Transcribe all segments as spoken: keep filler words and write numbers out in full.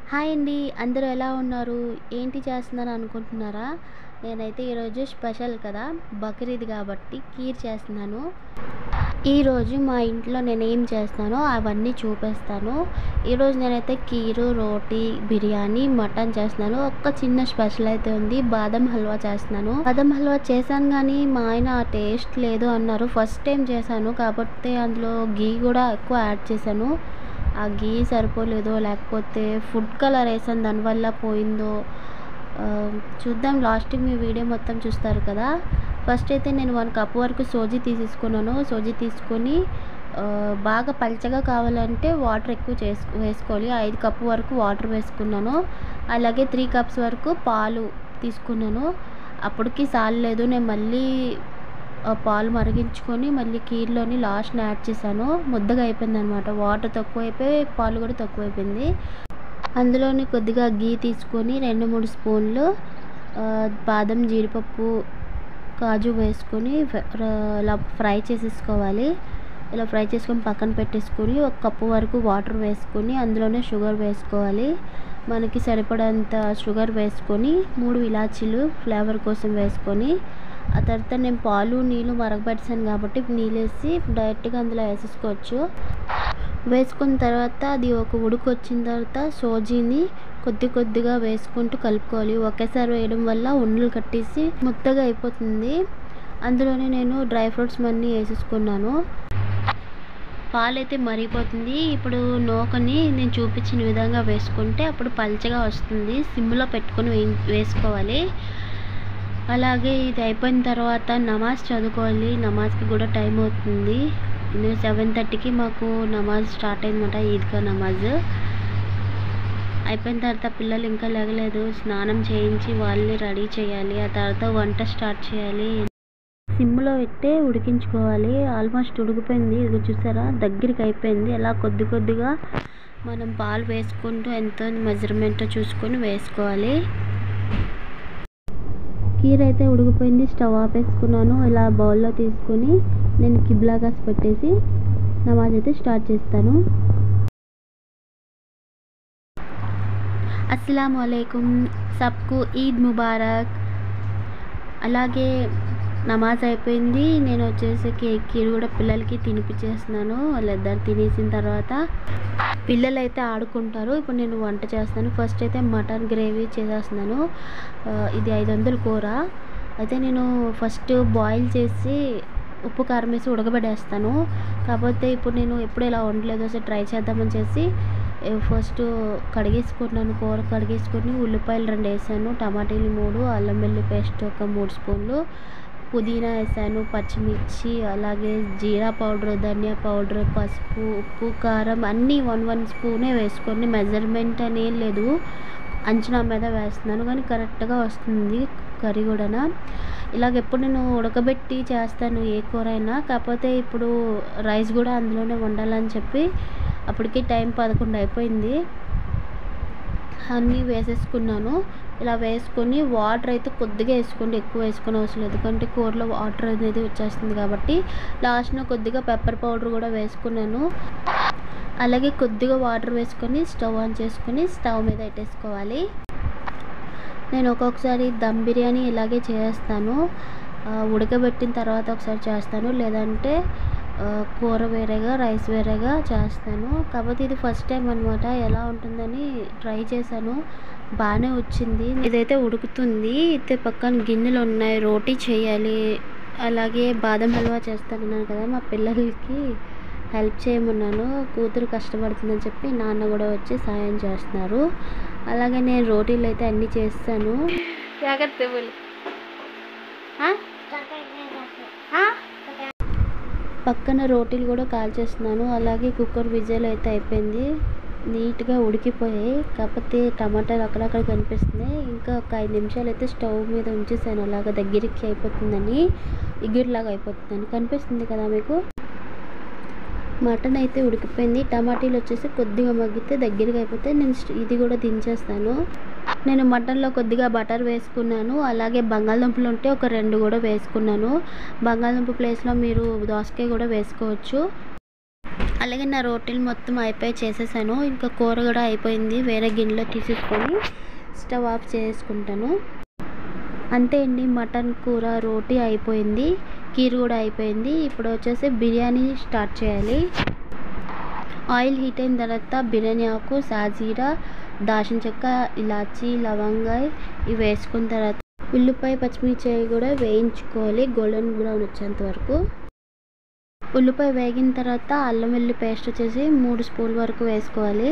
Hi అండి. అందరూ ఎలా ఉన్నారు? ఏంటి చేస్తున్నారని అనుకుంటున్నారా? నేనైతే ఈరోజు స్పెషల్ కదా, బక్రీద్ కాబట్టి కీర్ చేస్తున్నాను. ఈరోజు మా ఇంట్లో నేనేం చేస్తానో అవన్నీ చూపిస్తాను. ఈరోజు నేనైతే కీరు, రోటీ, బిర్యానీ, మటన్ చేస్తున్నాను. ఒక్క చిన్న స్పెషల్ అయితే ఉంది, బాదం హల్వా చేస్తున్నాను. బాదం హల్వా చేశాను కానీ మా ఆయన ఆ టేస్ట్ లేదు అన్నారు. ఫస్ట్ టైం చేశాను కాబట్టి అందులో గీ కూడా ఎక్కువ యాడ్ చేశాను. ఆ గీ సరిపోలేదో లేకపోతే ఫుడ్ కలర్ వేసాను దానివల్ల పోయిందో చూద్దాం. లాస్ట్ మీ వీడియో మొత్తం చూస్తారు కదా. ఫస్ట్ అయితే నేను వన్ కప్ వరకు సోజీ తీసేసుకున్నాను. సోజీ తీసుకొని బాగా పల్చగా కావాలంటే వాటర్ ఎక్కువ చేసు వేసుకోవాలి. ఐదు కప్పు వరకు వాటర్ వేసుకున్నాను. అలాగే త్రీ కప్స్ వరకు పాలు తీసుకున్నాను. అప్పటికి సాలలేదు. నేను మళ్ళీ పాలు మరిగించుకొని మళ్ళీ కీర్లోని లాస్ట్ని యాడ్ చేశాను. ముద్దగా అయిపోయింది అనమాట. వాటర్ తక్కువైపోయి పాలు కూడా తక్కువైపోయింది. అందులోని కొద్దిగా గీ తీసుకొని రెండు మూడు స్పూన్లు బాదం, జీడిపప్పు, కాజు వేసుకొని ఇలా ఫ్రై చేసేసుకోవాలి. ఇలా ఫ్రై చేసుకొని పక్కన పెట్టేసుకొని ఒక కప్పు వరకు వాటర్ వేసుకొని అందులోనే షుగర్ వేసుకోవాలి. మనకి సరిపడంత షుగర్ వేసుకొని మూడు ఇలాచీలు ఫ్లేవర్ కోసం వేసుకొని ఆ తర్వాత నేను పాలు నీళ్ళు మరగబెట్టాను కాబట్టి నీళ్ళు వేసి డైరెక్ట్గా అందులో వేసేసుకోవచ్చు. వేసుకున్న తర్వాత అది ఒక ఉడుకు వచ్చిన తర్వాత సోజీని కొద్ది కొద్దిగా వేసుకుంటూ కలుపుకోవాలి. ఒకేసారి వేయడం వల్ల ఉండలు కట్టేసి ముద్దగా అయిపోతుంది. అందులోనే నేను డ్రై ఫ్రూట్స్ అన్నీ వేసేసుకున్నాను. పాలైతే మరిగిపోతుంది. ఇప్పుడు నూకని నేను చూపించిన విధంగా వేసుకుంటే అప్పుడు పల్చగా వస్తుంది. సిమ్లో పెట్టుకొని వే వేసుకోవాలి అలాగే ఇది అయిపోయిన తర్వాత నమాజ్ చదువుకోవాలి. నమాజ్కి కూడా టైం అవుతుంది. సెవెన్ థర్టీకి మాకు నమాజ్ స్టార్ట్ అయిందన్నమాట. ఈద్గా నమాజ్ అయిపోయిన తర్వాత పిల్లలు ఇంకా లేగలేదు. స్నానం చేయించి వాళ్ళని రెడీ చేయాలి. ఆ తర్వాత వంట స్టార్ట్ చేయాలి. సిమ్లో పెట్టే ఉడికించుకోవాలి. ఆల్మోస్ట్ ఉడికిపోయింది. ఇది చూసారా, దగ్గరికి అయిపోయింది. అలా కొద్ది కొద్దిగా మనం పాలు వేసుకుంటూ ఎంతో మెజర్మెంట్ చూసుకొని వేసుకోవాలి. కీర్ అయితే ఉడికిపోయింది. స్టవ్ ఆపేసుకున్నాను. ఇలా బౌల్లో తీసుకొని నేను కిబ్లాగాస్ పెట్టేసి నమాజ్ అయితే స్టార్ట్ చేస్తాను. అస్సలాము అలైకుం, సబ్కు ఈద్ ముబారక్. అలాగే నమాజ్ అయిపోయింది. నేను వచ్చేసి కీర్ కూడా పిల్లలకి తినిపించేస్తున్నాను. వాళ్ళిద్దరు తినేసిన తర్వాత పిల్లలు అయితే ఆడుకుంటారు. ఇప్పుడు నేను వంట చేస్తాను. ఫస్ట్ అయితే మటన్ గ్రేవీ చేసేస్తున్నాను. ఇది ఐదు వందల కూర అయితే నేను ఫస్ట్ బాయిల్ చేసి ఉప్పు కారం వేసి ఉడకబెట్టేస్తాను. కాకపోతే ఇప్పుడు నేను ఎప్పుడు ఇలా వండలేదు, అసలు ట్రై చేద్దామని చేసి ఫస్ట్ కడిగేసుకున్నాను. కూర కడిగేసుకొని ఉల్లిపాయలు రెండు వేసాను, టమాటీలు మూడు, అల్లం వెల్లుల్లి పేస్ట్ ఒక మూడు స్పూన్లు, పుదీనా వేసాను, పచ్చిమిర్చి, అలాగే జీరా పౌడర్, ధనియా పౌడర్, పసుపు, ఉప్పు, కారం అన్నీ వన్ వన్ స్పూనే వేసుకొని, మెజర్మెంట్ అనేం లేదు, అంచనా మీద వేస్తున్నాను కానీ కరెక్ట్గా వస్తుంది కర్రీ కూడా. ఇలాగ ఎప్పుడు నేను ఉడకబెట్టి చేస్తాను ఏ కూర అయినా. కాకపోతే ఇప్పుడు రైస్ కూడా అందులోనే వండాలని చెప్పి అప్పటికి టైం పదకొండు అయిపోయింది. అన్నీ వేసేసుకున్నాను. ఇలా వేసుకొని వాటర్ అయితే కొద్దిగా వేసుకోండి, ఎక్కువ వేసుకొని అవసరం లేదు, ఎందుకంటే కూరలో వాటర్ అనేది వచ్చేస్తుంది కాబట్టి. లాస్ట్లో కొద్దిగా పెప్పర్ పౌడర్ కూడా వేసుకున్నాను. అలాగే కొద్దిగా వాటర్ వేసుకొని స్టవ్ ఆన్ చేసుకొని స్టవ్ మీద పెట్టేసుకోవాలి. నేను ఒక్కొక్కసారి దమ్ బిర్యానీ ఇలాగే చేస్తాను. ఉడకబెట్టిన తర్వాత ఒకసారి చేస్తాను, లేదంటే కూర వేరేగా రైస్ వేరేగా చేస్తాను. కాకపోతే ఇది ఫస్ట్ టైం అనమాట. ఎలా ఉంటుందని ట్రై చేశాను, బాగానే వచ్చింది. ఇదైతే ఉడుకుతుంది. అయితే పక్కన గిన్నెలు ఉన్నాయి, రోటీ చేయాలి. అలాగే బాదం హల్వా చేస్తానన్నాను కదా, మా పిల్లలకి హెల్ప్ చేయమన్నాను. కూతురు కష్టపడుతుందని చెప్పి నాన్న కూడా వచ్చి సాయం చేస్తున్నారు. అలాగే నేను రోటీలు అయితే అన్నీ చేస్తాను. పక్కన రోటీలు కూడా కాల్చేస్తున్నాను. అలాగే కుక్కర్ విజిల్ అయితే అయిపోయింది, నీట్గా ఉడికిపోయాయి. కాకపోతే టమాటాలు అక్కడక్కడ కనిపిస్తున్నాయి. ఇంకా ఒక ఐదు నిమిషాలు అయితే స్టవ్ మీద ఉంచేసాను, అలాగా దగ్గరికి అయిపోతుందని, ఇగురులాగా అయిపోతుందని. కనిపిస్తుంది కదా మీకు. మటన్ అయితే ఉడికిపోయింది. టమాటీలు వచ్చేసి కొద్దిగా మగ్గితే దగ్గరగా అయిపోతే నేను ఇది కూడా దించేస్తాను. నేను మటన్లో కొద్దిగా బటర్ వేసుకున్నాను. అలాగే బంగాళదుంపలు ఉంటే ఒక రెండు కూడా వేసుకున్నాను. బంగాళదుంప ప్లేస్లో మీరు దోసకాయ కూడా వేసుకోవచ్చు. అలాగే నా రోటీలు మొత్తం అయిపోయి చేసేసాను. ఇంకా కూర కూడా అయిపోయింది. వేరే గిన్నెలో తీసేసుకొని స్టవ్ ఆఫ్ చేసుకుంటాను. అంతే అండి, మటన్ కూర రోటీ అయిపోయింది, కీర్ కూడా అయిపోయింది. ఇప్పుడు వచ్చేసి బిర్యానీ స్టార్ట్ చేయాలి. ఆయిల్ హీట్ అయిన తర్వాత బిర్యానీ ఆకు, సాజీరా, దాల్చిన చెక్క, ఇలాచి, లవంగాయ ఇవి వేసుకున్న తర్వాత ఉల్లిపాయ పచ్చిమిర్చి కూడా వేయించుకోవాలి గోల్డెన్ బ్రౌన్ వచ్చేంత వరకు. ఉల్లిపాయ వేగిన తర్వాత అల్లం వెల్లుల్లి పేస్ట్ వచ్చేసి మూడు స్పూన్ల వరకు వేసుకోవాలి.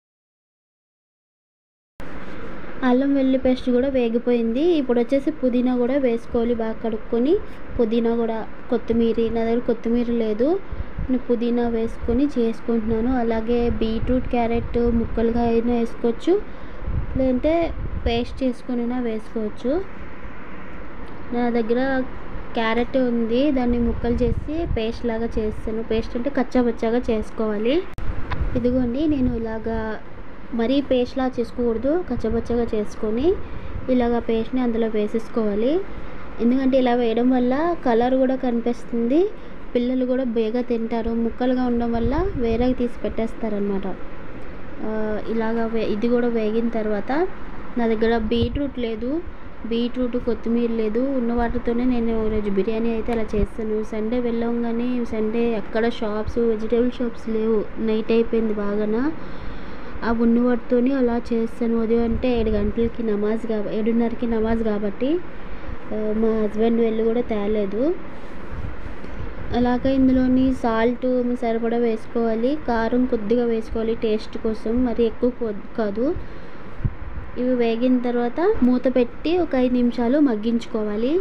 అల్లం వెల్లుల్లి పేస్ట్ కూడా వేగిపోయింది. ఇప్పుడు వచ్చేసి పుదీనా కూడా వేసుకోవాలి. బాగా కడుక్కొని పుదీనా కూడా, కొత్తిమీర, నా దగ్గర కొత్తిమీర లేదు, నేను పుదీనా వేసుకొని చేసుకుంటున్నాను. అలాగే బీట్రూట్, క్యారెట్ ముక్కలుగా అయినా వేసుకోవచ్చు, లేదంటే పేస్ట్ చేసుకొనైనా వేసుకోవచ్చు. నా దగ్గర క్యారెట్ ఉంది, దాన్ని ముక్కలు చేసి పేస్ట్ లాగా చేస్తాను. పేస్ట్ అంటే కచ్చాపచ్చాగా చేసుకోవాలి. ఇదిగోండి, నేను ఇలాగా మరీ పేస్ట్లా చేసుకోకూడదు, కచ్చపచ్చగా చేసుకొని ఇలాగ పేస్ట్ని అందులో వేసేసుకోవాలి. ఎందుకంటే ఇలా వేయడం వల్ల కలర్ కూడా కనిపిస్తుంది, పిల్లలు కూడా బేగా తింటారు. ముక్కలుగా ఉండడం వల్ల వేరేగా తీసి పెట్టేస్తారనమాట. ఇలాగ వే ఇది కూడా వేగిన తర్వాత నా దగ్గర బీట్రూట్ లేదు, బీట్రూట్ కొత్తిమీర లేదు, ఉన్న వాటితోనే నేను ఈరోజు బిర్యానీ అయితే అలా చేస్తాను. సండే వెళ్ళాం కానీ సండే ఎక్కడ షాప్స్, వెజిటేబుల్ షాప్స్ లేవు. నైట్ అయిపోయింది బాగానా, ఆ ఉన్న వాటితోనే అలా చేస్తాను. ఉదయం అంటే ఏడు గంటలకి నమాజ్ కా ఏడున్నరకి నమాజ్ కాబట్టి మా హస్బెండ్ వెళ్ళి కూడా తేలేదు. అలాగే ఇందులోని సాల్ట్ సరిపడా వేసుకోవాలి, కారం కొద్దిగా వేసుకోవాలి టేస్ట్ కోసం, మరి ఎక్కువ కాదు. ఇవి వేగిన తర్వాత మూత పెట్టి ఒక ఐదు నిమిషాలు మగ్గించుకోవాలి.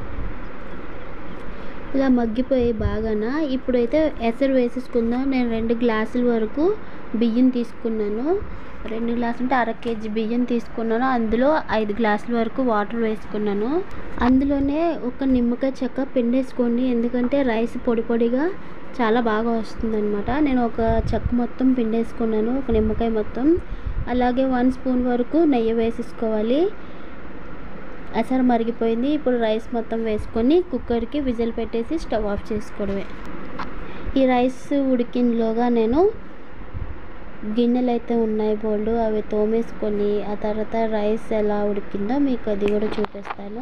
ఇలా మగ్గిపోయి బాగానా. ఇప్పుడైతే ఎసరు వేసేసుకుందాం. నేను రెండు గ్లాసుల వరకు బియ్యం తీసుకున్నాను. రెండు గ్లాసులు అంటే అర కేజీ బియ్యం తీసుకున్నాను. అందులో ఐదు గ్లాసుల వరకు వాటర్ వేసుకున్నాను. అందులోనే ఒక నిమ్మకాయ చెక్క పిండేసుకోండి, ఎందుకంటే రైస్ పొడి పొడిగా చాలా బాగా వస్తుంది అనమాట. నేను ఒక చెక్క మొత్తం పిండేసుకున్నాను, ఒక నిమ్మకాయ మొత్తం. అలాగే వన్ స్పూన్ వరకు నెయ్యి వేసేసుకోవాలి. అసలు మరిగిపోయింది. ఇప్పుడు రైస్ మొత్తం వేసుకొని కుక్కర్కి విజిల్ పెట్టేసి స్టవ్ ఆఫ్ చేసుకోవడమే. ఈ రైస్ ఉడికినలోగా నేను గిన్నెలు అయితే ఉన్నాయి బోల్డ్, అవి తోమేసుకొని ఆ తర్వాత రైస్ ఎలా ఉడికిందో మీకు అది కూడా చూపిస్తాను.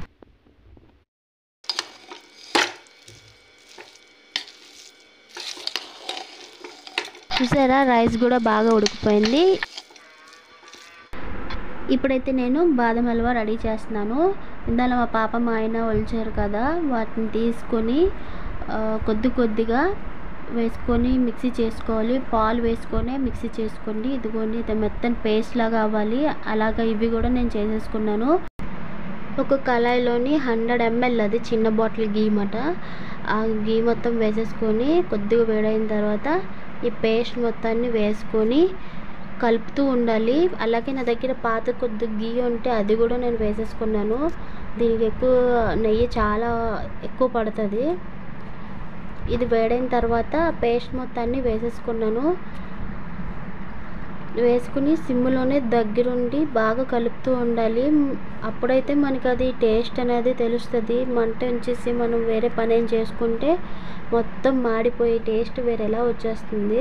చూసారా, రైస్ కూడా బాగా ఉడికిపోయింది. ఇప్పుడైతే నేను బాదం హల్వా రెడీ చేస్తున్నాను. ఇందాక మా పాప మా ఆయన ఒలిచారు కదా, వాటిని తీసుకొని కొద్ది కొద్దిగా వేసుకొని మిక్సీ చేసుకోవాలి. పాలు వేసుకొని మిక్సీ చేసుకోండి. ఇదిగోండి, ఇది మెత్తని పేస్ట్ లాగా అవ్వాలి. అలాగా ఇవి కూడా నేను చేసేసుకున్నాను. ఒక కళాయిలోని హండ్రెడ్ ఎంఎల్ అది చిన్న బాటిల్ గీ మాట, ఆ గీ మొత్తం వేసేసుకొని కొద్దిగా వేడైన తర్వాత ఈ పేస్ట్ మొత్తాన్ని వేసుకొని కలుపుతూ ఉండాలి. అలాగే నా దగ్గర పాత కొద్ది గీ ఉంటే అది కూడా నేను వేసేసుకున్నాను. దీనికి ఎక్కువ నెయ్యి చాలా ఎక్కువ పడుతుంది. ఇది వేడైన తర్వాత పేస్ట్ మొత్తాన్ని వేసేసుకున్నాను. వేసుకుని సిమ్లోనే దగ్గరుండి బాగా కలుపుతూ ఉండాలి. అప్పుడైతే మనకి అది టేస్ట్ అనేది తెలుస్తుంది. మంట ఉంచేసి మనం వేరే పని ఏం చేసుకుంటే మొత్తం మాడిపోయి టేస్ట్ వేరేలా వచ్చేస్తుంది.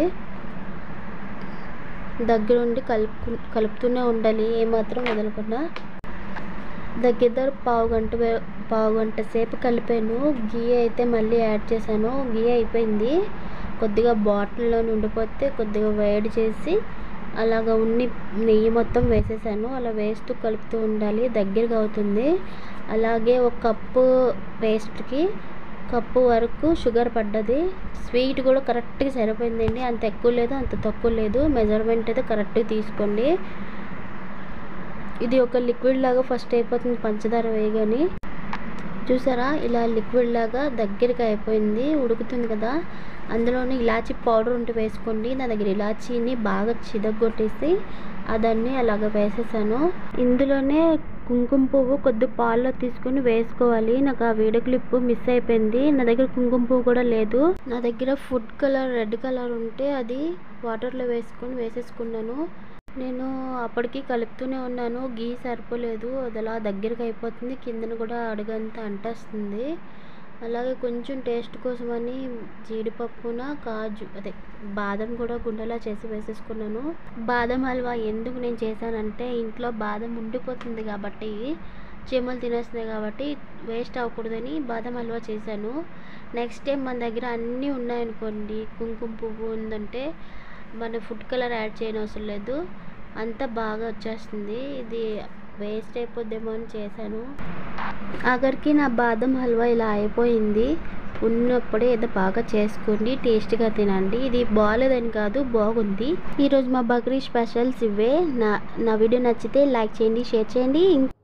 దగ్గరుండి కలుపు కలుపుతూనే ఉండాలి, ఏమాత్రం వదలకుండా. దగ్గర పావు గంట పావు గంట సేపు కలిపాను. గీ అయితే మళ్ళీ యాడ్ చేశాను. గీ అయిపోయింది. కొద్దిగా బాటిల్లో ఉండిపోతే కొద్దిగా వేడి చేసి అలాగ ఉన్ని నెయ్యి మొత్తం వేసేసాను. అలా వేస్తూ కలుపుతూ ఉండాలి, దగ్గరగా అవుతుంది. అలాగే ఒక కప్పు పేస్ట్కి కప్పు వరకు షుగర్ పడ్డది. స్వీట్ కూడా కరెక్ట్గా సరిపోయిందండి, అంత ఎక్కువ లేదు అంత తక్కువ లేదు. మెజర్మెంట్ అయితే కరెక్ట్గా తీసుకోండి. ఇది ఒక లిక్విడ్ లాగా ఫస్ట్ అయిపోతుంది పంచదార వేయగానే. చూసారా, ఇలా లిక్విడ్ లాగా దగ్గరికి అయిపోయింది, ఉడుకుతుంది కదా. అందులోని ఇలాచీ పౌడర్ ఉంటే వేసుకోండి. నా దగ్గర ఇలాచీని బాగా చిదగొట్టేసి అదాన్ని అలాగ వేసేసాను. ఇందులోనే కుంకుమ పువ్వు కొద్ది పాల్లో తీసుకొని వేసుకోవాలి. నాకు ఆ వీడియో క్లిప్ మిస్ అయిపోయింది. నా దగ్గర కుంకుమ పువ్వు కూడా లేదు. నా దగ్గర ఫుడ్ కలర్ రెడ్ కలర్ ఉంటే అది వాటర్లో వేసుకొని వేసేసుకున్నాను. నేను అప్పటికి కలుపుతూనే ఉన్నాను, గీ సరిపోలేదు, అది అలా దగ్గరికి అయిపోతుంది, కిందన కూడా అడుగంతా అంటేస్తుంది. అలాగే కొంచెం టేస్ట్ కోసమని జీడిపప్పున కాజు అదే బాదం కూడా గుండెలా చేసి వేసేసుకున్నాను. బాదం హల్వా ఎందుకు నేను చేశానంటే ఇంట్లో బాదం ఉండిపోతుంది కాబట్టి, చీమలు తినేస్తున్నాయి కాబట్టి వేస్ట్ అవ్వకూడదని బాదం హల్వా చేశాను. నెక్స్ట్ టైం మన దగ్గర అన్నీ ఉన్నాయనుకోండి, కుంకుమ పువ్వు ఉందంటే మన ఫుడ్ కలర్ యాడ్ చేయనవసరం లేదు, అంతా బాగా వచ్చేస్తుంది. ఇది వేస్ట్ అయిపోద్దేమో అని చేశాను. ఆఖరికి నా బాదం హల్వా ఇలా అయిపోయింది. ఉన్నప్పుడే ఏదో బాగా చేసుకోండి, టేస్ట్గా తినండి. ఇది బాగాలేదని కాదు, బాగుంది. ఈరోజు మా బక్రీద్ స్పెషల్స్ ఇవే. నా నా వీడియో నచ్చితే లైక్ చేయండి, షేర్ చేయండి.